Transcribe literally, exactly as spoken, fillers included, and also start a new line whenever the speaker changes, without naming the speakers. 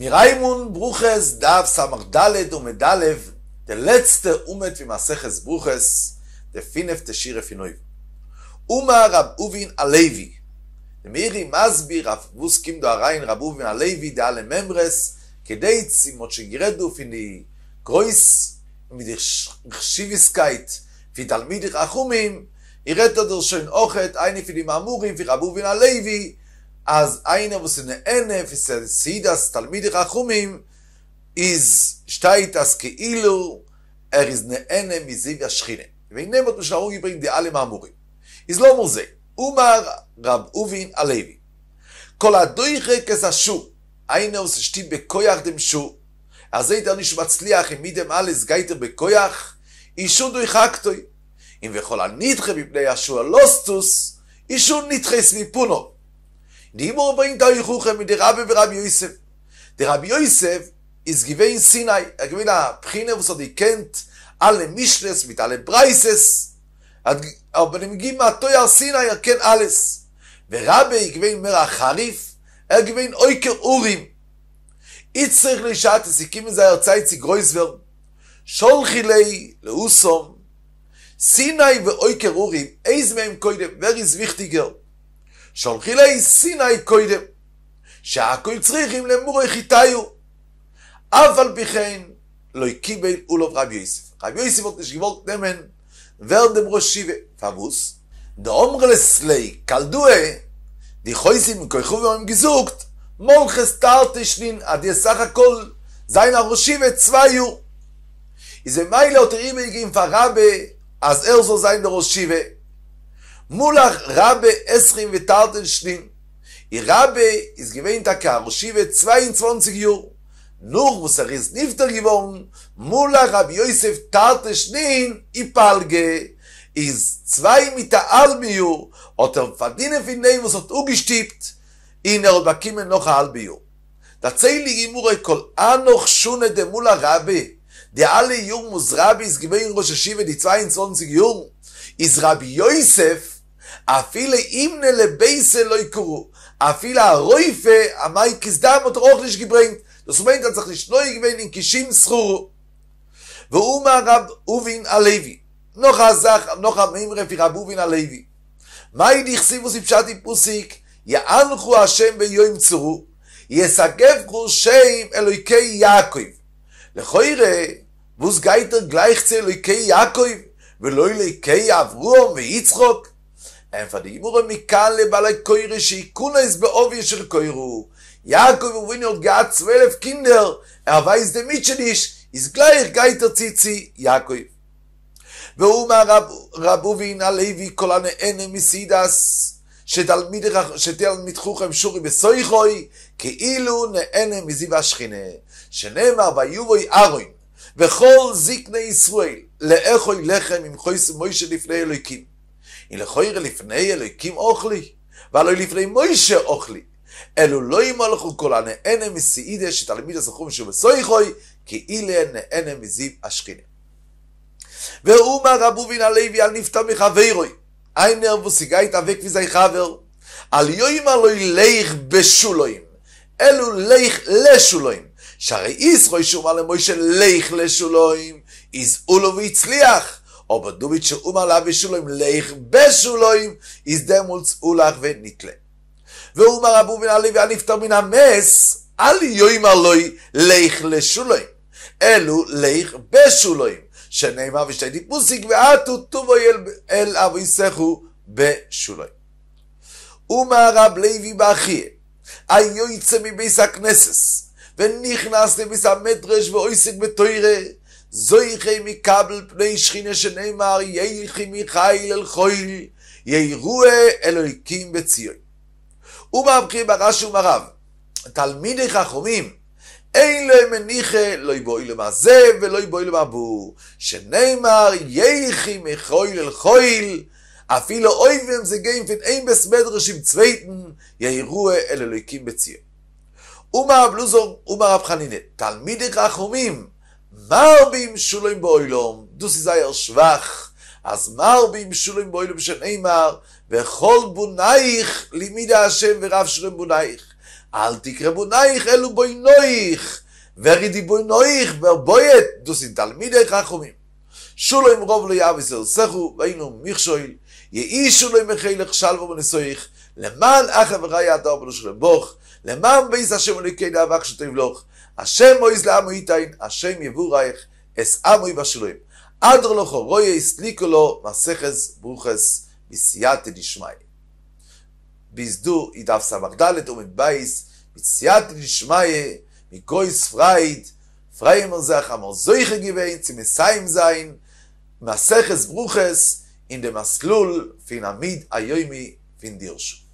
Miraimun Bruches darf Samardalet und Medalev, der letzte Umet wie Maseches Bruches, der Finef Teshire Finoi. Uma Rab Uvin Alevi. Der Miri Masbi Rav Buskim do Arain Rab Uvin Alevi de alle Membres, כדי צימות שגירדו פיני גרויס מידי חשיביסקייט פי תלמידי חכומים ירדו דרשון אוכת עיני פיני מאמורים פי רבו בין הלוי אז עיני וסנענה פי סידס תלמידי חכומים איז שטייטס כאילו er is נענה מזיו השכינה והנה בות משלרו יברין דעה מאמורים איז לא מורזה אומר רב אובין הלוי כל הדויכה כסשו Einer, was steht bei Koyach dem Schuh. Er seht er nicht מצליח, אם מידם alles geht er bei Koyach, אישו דויחקתוי. אם וכל הנדחה מפני השוע לוסטוס, אישו נדחה סביפונו. דימו רבים דויחוכם מדי רבי ורבי יוסף. די רבי יוסף, is given Sinai, er gewinnt a Pchine, was er die kennt, alle Mischnes, mit alle Breises, aber dem Gima Toya Sinai, er kennt alles. ורבי gewinnt mehr a Charif, er gewinnt Oiker Urim. Itzrich לשעת, es הקים איזה הרצאית סיגרויס ור, שולחי לאוסום, סיני ואויקר אורים, איז מהם קודם, וריז ויכטיגר. שולחי לי סיני קודם, שהכל צריכים למורי חיטיו. אבל בכן, לא קיבל אולוב רבי יוסף. רבי יוסף עוד נשגיבות נמן, ורדם ראש שיבה, פבוס, דאומר לסלי, קלדוה, די חויסים מכויכו ומם גזוקת, מולכס תרטשנין, עד יסך הכל, זין הראשי וצוויו. איזה מיילה אותר אימא יגיעים פרבה, אז ארזו זין דראשי ו... מולך רבה עשרים ותרטשנין, היא רבה, איז גבין תקה, ראשי וצוויין צוונצig יור. נור מוסריז נפטר גבון, מולך רבי יוסף תרטשנין, איפלגה, is zwei mit der Albiu oder verdienen für nehmen was hat ugestippt in der bekommen noch Albiu da zeili imure kol anoch shune de mula rabbi der alle jung mus rabbis gewen rosh shiva die zweiundzwanzig jung is rabbi yosef a viele imne le beise loikuru a viele roife a mai kizdam und rochlich gebracht das meint dass sich nicht neu gewen in kishim schuru wo umar rab uvin alevi noch a Sach, noch a Mimre für Rabu bin Alevi. Mai dichsivu sipshati pusik, ya'anchu Hashem beyoim tzuru, yesagev kru Shem Eloikei Yaakov. Lechoire, vus geiter gleich zu Eloikei Yaakov, velo Eloikei Avruam veYitzchok. Einfach die Imure mikan lebalai koire, sheikuna is beovi shel koiru. Yaakov uvin yot gehad zwölf Kinder, er weiß dem Mitchenish, is gleich geiter Zizi Yaakov. ואומר רב, רב אובין הלוי כל הנענה מסידס שתלמיד חוכם שורי בסויחוי כאילו נענה מזיו השכינה שנאמר ויובוי ארוין וכל זקני ישראל לאכוי לחם עם חויס מוישה לפני אלוהיקים אם לכויר לפני אלוהיקים אוכלי ולא לפני מוישה אוכלי אלו לא ימלכו כל הנענה מסידס שתלמיד חוכם שורי בסויחוי כאילו נענה מזיו השכינה ואומר רבו בין הלוי על נפטר מחברוי איינר וסיגאית אבק וזי חבר על יוימר לא ילך בשולוים אלו לך לשולוים שהרי ישרוי שאומר למוישה לך לשולוים יזעו לו והצליח או בדובית שאומר לה בשולוים לך בשולוים יזדם ולצאו לך ונתלה ואומר רבו בין הלוי על נפטר מן המס על יוימר לא לך לשולוים אלו לך בשולוים שנאמר ושתי דיפוסיק ועתו טובו אל אבו יסחו בשולוי. ומר רב לוי באחיה, היו יצא מביס הכנסס, ונכנס לביס המדרש ואויסק בתוירה, זויכי מקבל פני שכינה שנאמר, יהיכי מיכאיל אל חויל, יהירוה אלוהיקים בציון. ומר בחיה ברש ומרב, תלמידי חכמים, אין להם מניחה, לא יבואי למה זה ולא יבואי למה בו, שנאמר יחי מחויל אל חויל, אפילו אויבים זה גאים פן אין בסמדרשים צוויתן, יהירוה אל אלוהיקים בציון. ומר בלוזור, ומר רב חנינה, תלמידי חכמים, מרבים שולוים באוילום, דוסי זייר שבח, אז מרבים שולוים באוילום שנאמר, וכל בונייך לימידה השם ורב שולוים בונייך, אל תקרבו נייך אלו בוי נויך, ורידי בוי נויך ברבוית דוסין תלמידי חכמים. שולו עם רוב לא יאביס אל סכו, ואינו מכשויל, יאישו לו עם החילך שלבו בנסויך, למען אחא ורעי הדור בנו שלם בוך, למען בייס השם וליקי דאבק שתבלוך, השם מויז לעמו איתין, השם יבורייך, אס עמוי בשלוים. אדר לכו רויה הסליקו לו, מסכס ברוכס, בסייעתא דשמיא. ביזדו ידף סמך דלת ומבייס, בסייעתא דשמיא, מקויס פרייד, פריימר זך אמר זויכה גוון, צימסיים זין, מסכס ברוכס, in dem Maslul fin Amid Ayoimi fin Dirshu.